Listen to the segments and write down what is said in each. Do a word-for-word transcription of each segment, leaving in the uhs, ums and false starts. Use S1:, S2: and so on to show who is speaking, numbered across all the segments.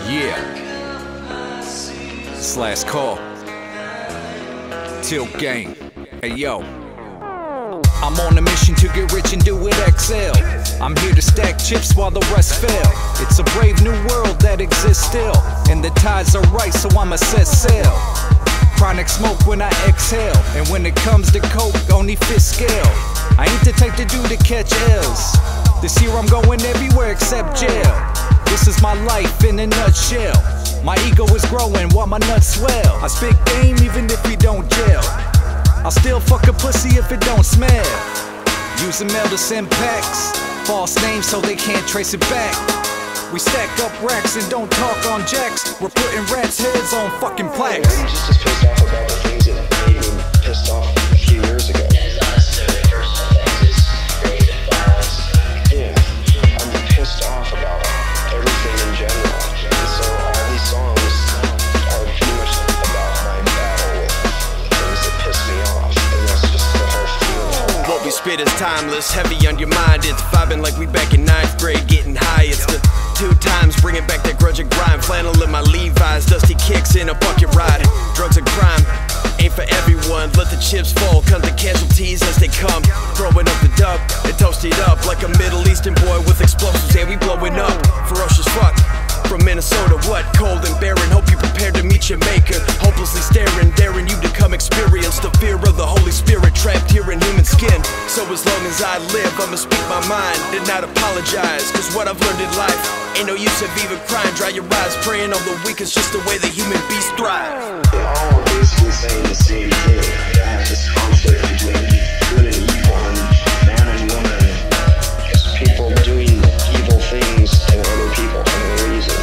S1: Yeah. This last call. Till game. Hey yo. I'm on a mission to get rich and do it X L. I'm here to stack chips while the rest fail. It's a brave new world that exists still, and the tides are right, so I'ma set sail. Chronic smoke when I exhale, and when it comes to coke, only fifth scale. I ain't the type to do to catch L's. This year I'm going everywhere except jail. This is my life in a nutshell. My ego is growing while my nuts swell. I spit game even if we don't jail. I'll still fuck a pussy if it don't smell. Using mail to send packs. False names so they can't trace it back. We stack up racks and don't talk on jacks. We're putting rats' heads on fucking plaques.
S2: I'm just as pissed off about the things that made me pissed off a few years ago. Yeah, I'm pissed off about everything in general. And so all these songs are pretty much about my battle with the things that piss me off. And that's just the whole feeling.
S3: What we spit is timeless, heavy on your mind. It's vibing like we back in ninth grade, getting high. It's the two times, bringing back that grudge and grind. Flannel in my Levi's, dusty kicks in a bucket ride. Drugs and crime ain't for everyone. Let the chips fall, cut the casualties as they come. Throwing up the dub and toast it up like a Middle Eastern boy with explosives. And we blowing up, ferocious fuck. From Minnesota, what? Cold and barren. Hope you prepared to meet your maker. Hopelessly staring, daring you to come experience the fear of the Holy Spirit trapped here in human skin. So as long as I live, I'ma speak my mind and not apologize. Cause what I've learned in life ain't no use of even crying. Dry your eyes, praying on the weak. It's just the way the human beast thrive.
S2: They all are basically saying the same thing. I have this conflict between good and evil, and man and woman. Just people doing evil things to other people for no reason.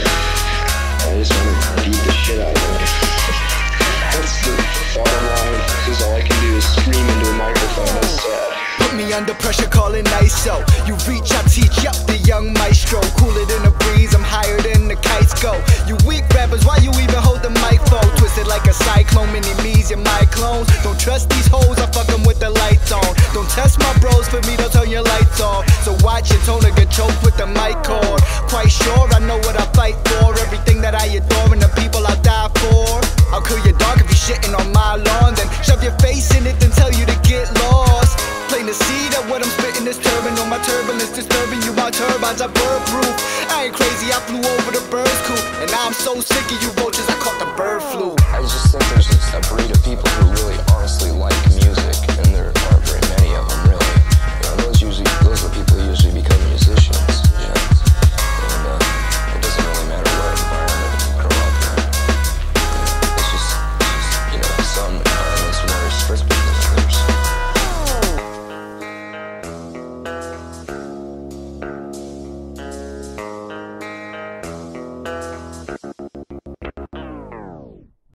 S2: I just want to beat the shit out of them. That's the bottom line, because all I can do is scream into a microphone. That's sad.
S4: Put me under pressure, call it I S O. You reach, I teach, yup, the young maestro. Cooler than a breeze, I'm higher than the kites go. You weak rappers, why you even hold the microphone? Twisted like a cyclone, mini me's, you're my clones. Don't trust these hoes, I fuck them with the lights on. Don't test my bros, for me, don't turn your lights off. So watch your tone or get choked with the mic cord. Quite sure I know what I fight for. Everything that I adore and the people I die for. I'll kill your dog if you're shitting on my lawn. Then shove your face in it, then tell you to get lost. Plain to see that what I'm spitting is turbine. On my turbulence disturbing you, my turbines are bird proof. I ain't crazy, I flew over the bird's coop. And now I'm so sick of you roaches, I caught the bird flu.
S2: I just think there's just a breed of people who really honestly like music, and there aren't very many of them, really. You know, those usually, those are the people usually because